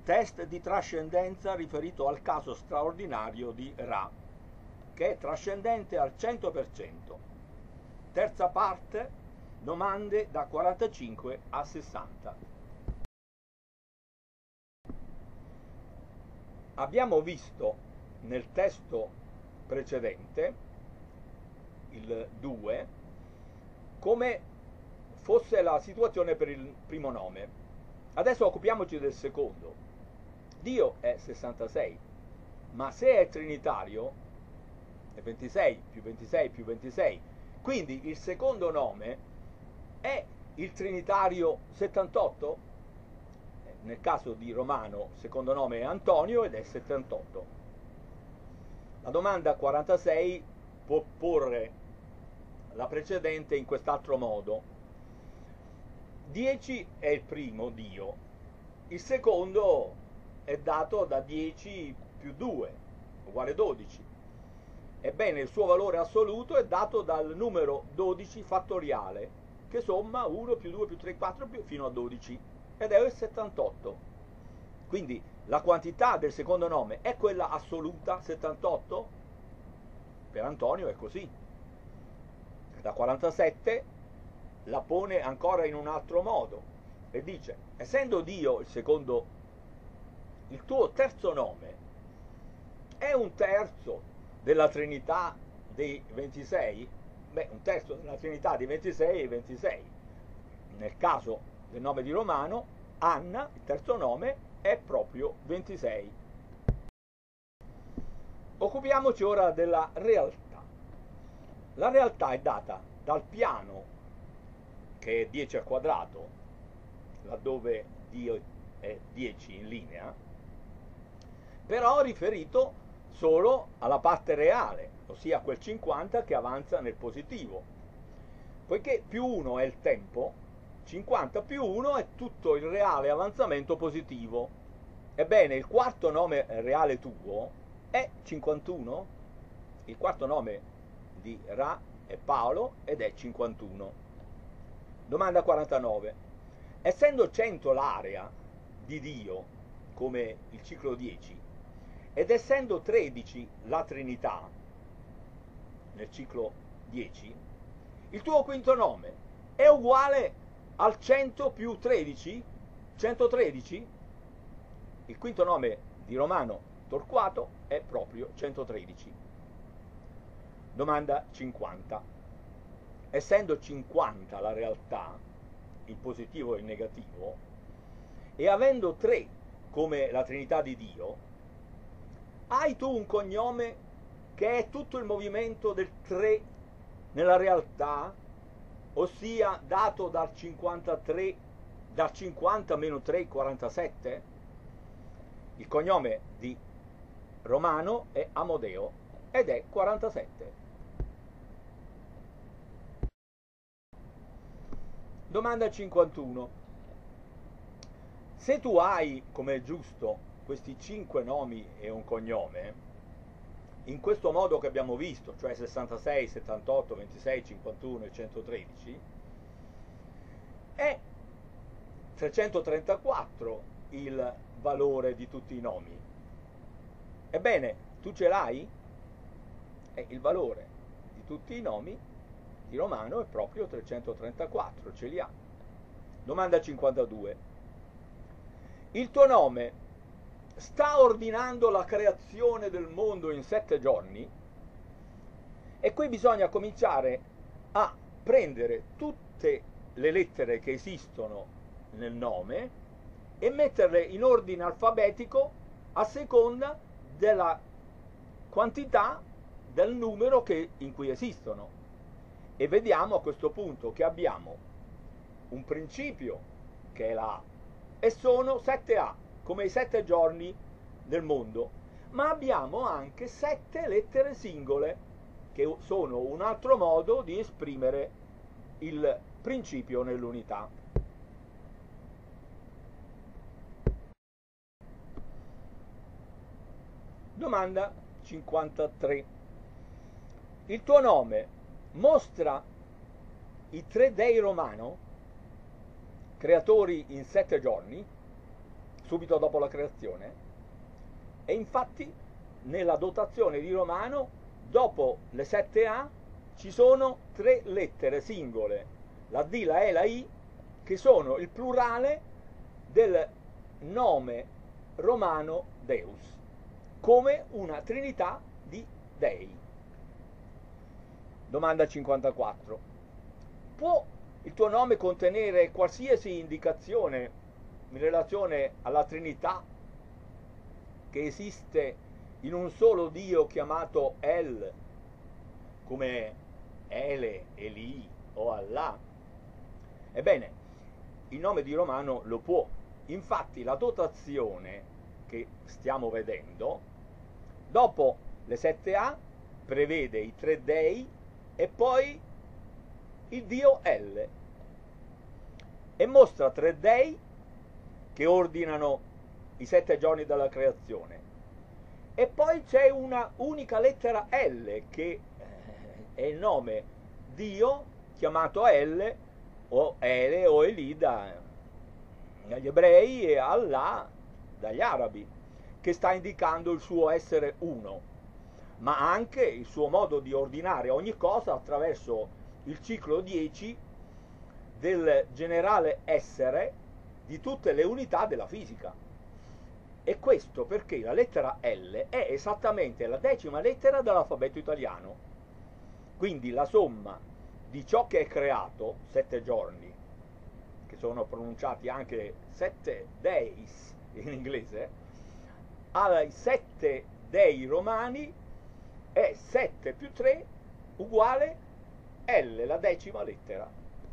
test di trascendenza riferito al caso straordinario di Ra, che è trascendente al 100%. Terza parte, domande da 45 a 60. Abbiamo visto nel testo precedente, il 2, come fosse la situazione per il primo nome. Adesso occupiamoci del secondo. Dio è 66, ma se è trinitario è 26 più 26 più 26. Quindi il secondo nome è il trinitario 78? Nel caso di Romano, il secondo nome è Antonio ed è 78. La domanda 46 può porre la precedente in quest'altro modo. 10 è il primo Dio, il secondo è dato da 10 più 2, uguale 12. Ebbene, il suo valore assoluto è dato dal numero 12 fattoriale, che somma 1 più 2 più 3, 4 fino a 12, ed è il 78. Quindi la quantità del secondo nome è quella assoluta, 78? Per Antonio è così. Da 47 la pone ancora in un altro modo e dice: essendo Dio il tuo terzo nome è un terzo della Trinità dei 26, un terzo della Trinità dei 26 è 26. Nel caso del nome di Romano, Anna, il terzo nome, è proprio 26. Occupiamoci ora della realtà. La realtà è data dal piano, che è 10 al quadrato, laddove Dio è 10 in linea, però riferito solo alla parte reale, ossia quel 50 che avanza nel positivo. Poiché più 1 è il tempo, 50 più 1 è tutto il reale avanzamento positivo. Ebbene, il quarto nome reale tuo è 51, il quarto nome di Ra è Paolo ed è 51. Domanda 49. Essendo 100 l'area di Dio, come il ciclo 10, ed essendo 13 la Trinità, nel ciclo 10, il tuo quinto nome è uguale al 100 più 13? 113? Il quinto nome di Romano Torquato è proprio 113. Domanda 50. Essendo 50 la realtà, il positivo e il negativo, e avendo 3 come la Trinità di Dio, hai tu un cognome che è tutto il movimento del 3 nella realtà, ossia dato dal 53, dal 50 meno 3, 47? Il cognome di Romano è Amodeo ed è 47. Domanda 51. Se tu hai, come è giusto, questi 5 nomi e un cognome, in questo modo che abbiamo visto, cioè 66, 78, 26, 51 e 113, è 334 il valore di tutti i nomi. Ebbene, tu ce l'hai? Il valore di tutti i nomi di Romano è proprio 334, ce li ha. Domanda 52. Il tuo nome sta ordinando la creazione del mondo in 7 giorni? E qui bisogna cominciare a prendere tutte le lettere che esistono nel nome e metterle in ordine alfabetico a seconda della quantità del numero in cui esistono. E vediamo a questo punto che abbiamo un principio che è la A e sono 7A, come i 7 giorni del mondo, ma abbiamo anche 7 lettere singole che sono un altro modo di esprimere il principio nell'unità. Domanda 53. Il tuo nome mostra i 3 dei Romano, creatori in 7 giorni? subito dopo la creazione. E infatti nella dotazione di Romano, dopo le 7A, ci sono 3 lettere singole, la D, la E, la I, che sono il plurale del nome romano Deus, come una trinità di dei. Domanda 54. Può il tuo nome contenere qualsiasi indicazione in relazione alla Trinità che esiste in un solo Dio chiamato El, come Ele, Eli o Allah? Ebbene, il nome di Romano lo può. Infatti la dotazione che stiamo vedendo, dopo le 7A, prevede i 3 dei e poi il Dio El, e mostra 3 dei che ordinano i 7 giorni della creazione, e poi c'è una unica lettera L che è il nome Dio chiamato El o Ele o Eli dagli ebrei e Allah dagli arabi, che sta indicando il suo essere uno, ma anche il suo modo di ordinare ogni cosa attraverso il ciclo 10 del generale essere di tutte le unità della fisica. E questo perché la lettera L è esattamente la 10ª lettera dell'alfabeto italiano. Quindi la somma di ciò che è creato, 7 giorni, che sono pronunciati anche 7 days in inglese, ai 7 dei romani è 7 più 3 uguale L, la 10ª lettera.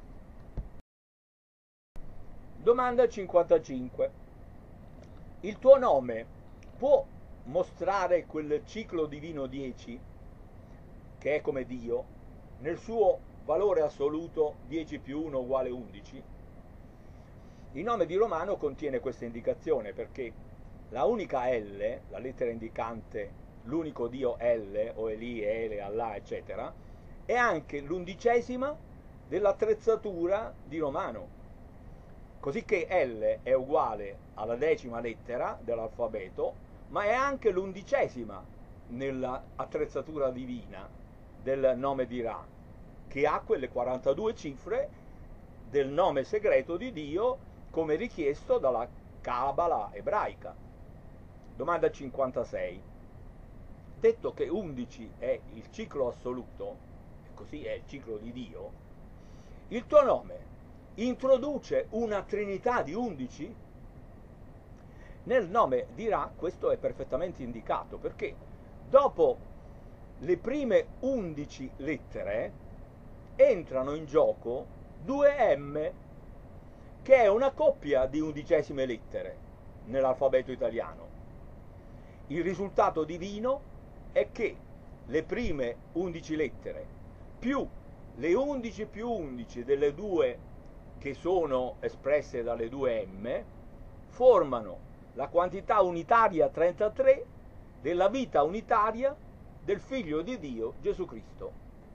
Domanda 55. Il tuo nome può mostrare quel ciclo divino 10, che è come Dio, nel suo valore assoluto 10 più 1 uguale 11? Il nome di Romano contiene questa indicazione perché la unica L, la lettera indicante l'unico Dio El o Eli, Ele, Allah, eccetera, è anche l'11ª dell'attrezzatura di Romano. Così che L è uguale alla 10ª lettera dell'alfabeto, ma è anche l'11ª nell'attrezzatura divina del nome di Ra, che ha quelle 42 cifre del nome segreto di Dio come richiesto dalla Cabala ebraica. Domanda 56. Detto che 11 è il ciclo assoluto, e così è il ciclo di Dio, il tuo nome introduce una trinità di 11? Nel nome di Ra questo è perfettamente indicato, perché dopo le prime 11 lettere entrano in gioco 2 M, che è una coppia di 11ime lettere nell'alfabeto italiano. Il risultato divino è che le prime 11 lettere più le 11 più 11 delle due che sono espresse dalle 2 M formano la quantità unitaria 33 della vita unitaria del Figlio di Dio Gesù Cristo.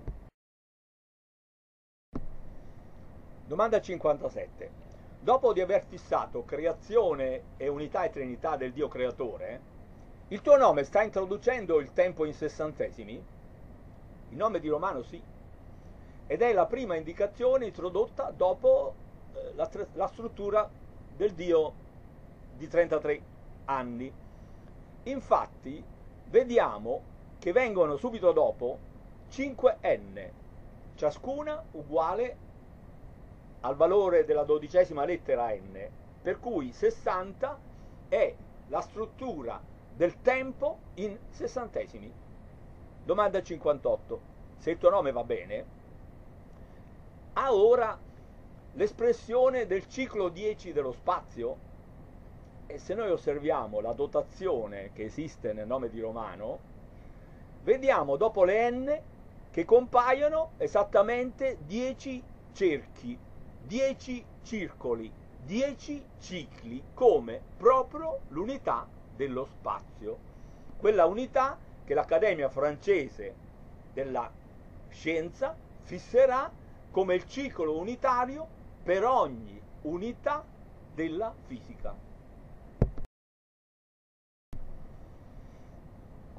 Domanda 57. Dopo di aver fissato creazione e unità e trinità del Dio creatore, il tuo nome sta introducendo il tempo in sessantesimi? Il nome di Romano sì, ed è la prima indicazione introdotta dopo la struttura del Dio di 33 anni. Infatti vediamo che vengono subito dopo 5 N, ciascuna uguale al valore della 12ª lettera N, per cui 60 è la struttura del tempo in sessantesimi. Domanda 58. Se il tuo nome va bene, ha ora l'espressione del ciclo 10 dello spazio? E se noi osserviamo la dotazione che esiste nel nome di Romano, vediamo dopo le N che compaiono esattamente 10 cerchi, 10 circoli, 10 cicli, come proprio l'unità dello spazio. Quella unità che l'Accademia francese della scienza fisserà come il ciclo unitario per ogni unità della fisica.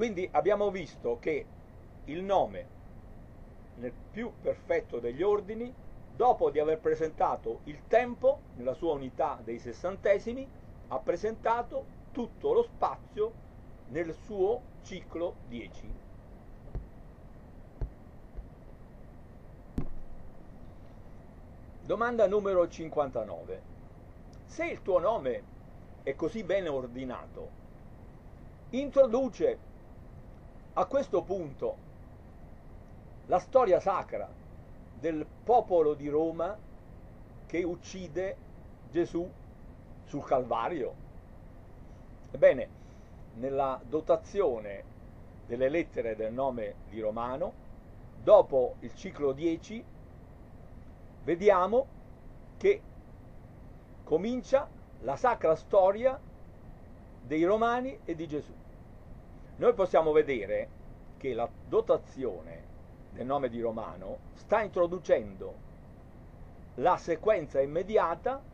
Quindi abbiamo visto che il nome, nel più perfetto degli ordini, dopo di aver presentato il tempo nella sua unità dei sessantesimi, ha presentato tutto lo spazio nel suo ciclo 10. Domanda numero 59. Se il tuo nome è così bene ordinato, introduce a questo punto la storia sacra del popolo di Roma che uccide Gesù sul Calvario. Ebbene, nella dotazione delle lettere del nome di Romano, dopo il ciclo 10, vediamo che comincia la sacra storia dei Romani e di Gesù. Noi possiamo vedere che la dotazione del nome di Romano sta introducendo la sequenza immediata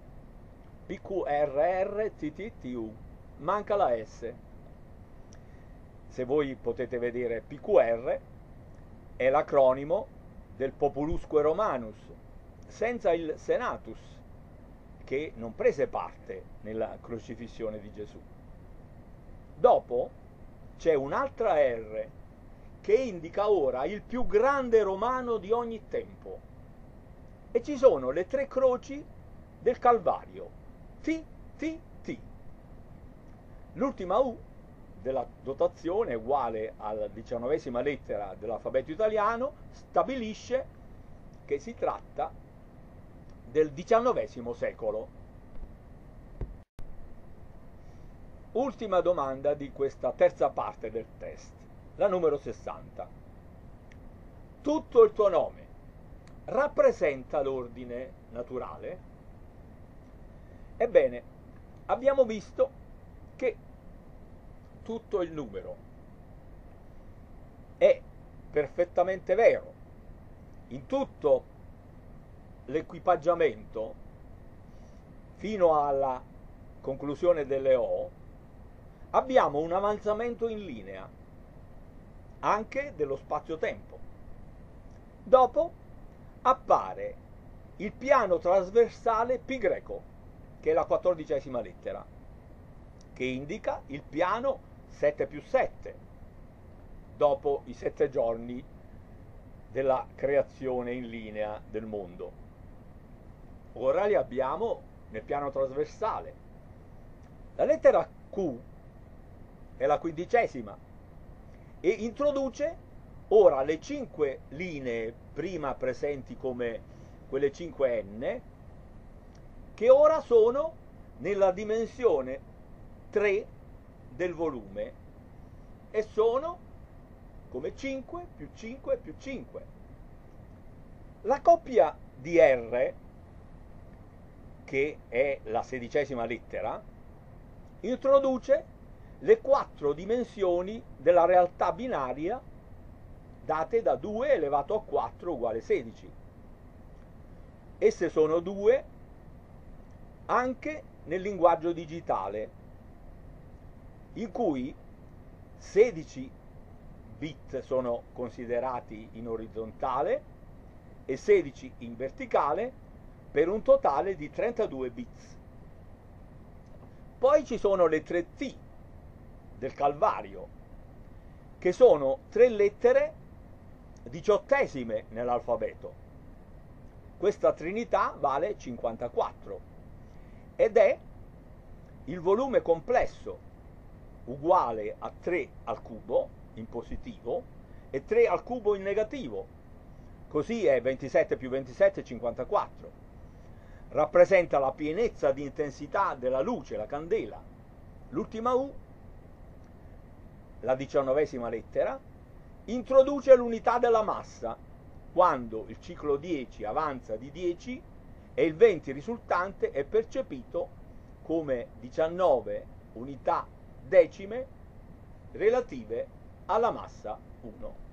PQRR-TTTU, manca la S. Se voi potete vedere, PQR è l'acronimo del Populusque Romanus, senza il Senatus, che non prese parte nella crocifissione di Gesù. Dopo c'è un'altra R che indica ora il più grande romano di ogni tempo, e ci sono le tre croci del Calvario, T, T, T. L'ultima U della dotazione, uguale alla 19ª lettera dell'alfabeto italiano, stabilisce che si tratta del XIX secolo. Ultima domanda di questa terza parte del test, la numero 60. Tutto il tuo nome rappresenta l'ordine naturale? Ebbene, abbiamo visto che tutto il numero è perfettamente vero. In tutto l'equipaggiamento, fino alla conclusione delle O, abbiamo un avanzamento in linea anche dello spazio-tempo. Dopo appare il piano trasversale pi greco, che è la 14ª lettera, che indica il piano 7 più 7, dopo i 7 giorni della creazione in linea del mondo. Ora li abbiamo nel piano trasversale. La lettera Q è la 15ª e introduce ora le 5 linee prima presenti come quelle 5N, che ora sono nella dimensione 3 del volume e sono come 5 più 5 più 5. La coppia di R, che è la 16ª lettera, introduce le 4 dimensioni della realtà binaria date da 2 elevato a 4 uguale 16. Esse sono 2 anche nel linguaggio digitale, in cui 16 bit sono considerati in orizzontale e 16 in verticale, per un totale di 32 bits. Poi ci sono le 3 T del Calvario, che sono 3 lettere 18esime nell'alfabeto. Questa trinità vale 54 ed è il volume complesso uguale a 3 al cubo in positivo e 3 al cubo in negativo. Così è 27 più 27 54. Rappresenta la pienezza di intensità della luce, la candela. L'ultima U, la 19ª lettera, introduce l'unità della massa quando il ciclo 10 avanza di 10 e il 20 risultante è percepito come 19 unità decime relative alla massa 1.